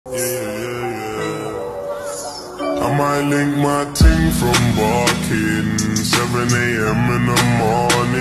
I might link my ting from barking 7 AM in the morning.